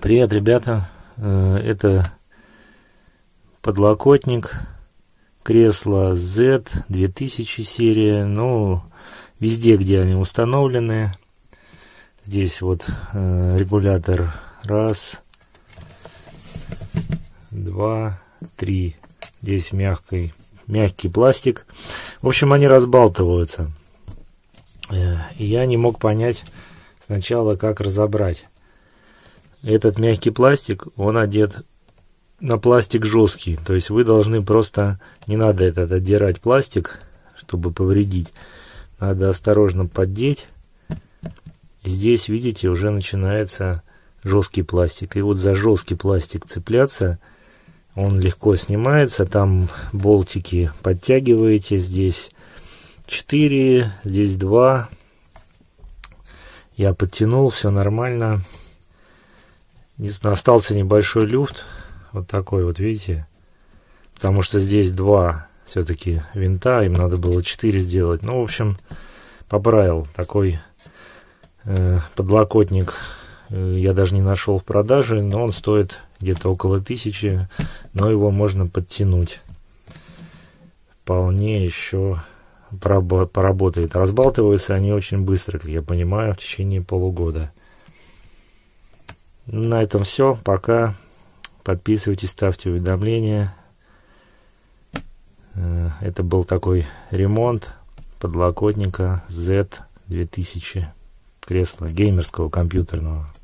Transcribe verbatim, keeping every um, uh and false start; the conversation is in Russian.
Привет, ребята! Это подлокотник кресла зет две тысячи серия. Ну, везде, где они установлены. Здесь вот регулятор раз, два, три. Здесь мягкий, мягкий пластик. В общем, они разбалтываются. И я не мог понять сначала, как разобрать. Этот мягкий пластик, он одет на пластик жесткий. То есть вы должны просто, не надо этот отдирать пластик, чтобы повредить. Надо осторожно поддеть. Здесь, видите, уже начинается жесткий пластик. И вот за жесткий пластик цепляться, он легко снимается. Там болтики подтягиваете. Здесь четыре, здесь два. Я подтянул, все нормально. Остался небольшой люфт, вот такой вот, видите, потому что здесь два все-таки винта, им надо было четыре сделать. Ну, в общем, поправил такой э, подлокотник. Я даже не нашел в продаже, но он стоит где-то около тысячи, но его можно подтянуть. Вполне еще поработает. Разбалтываются они очень быстро, как я понимаю, в течение полугода. На этом все. Пока. Подписывайтесь, ставьте уведомления. Это был такой ремонт подлокотника зет две тысячи кресла геймерского компьютерного.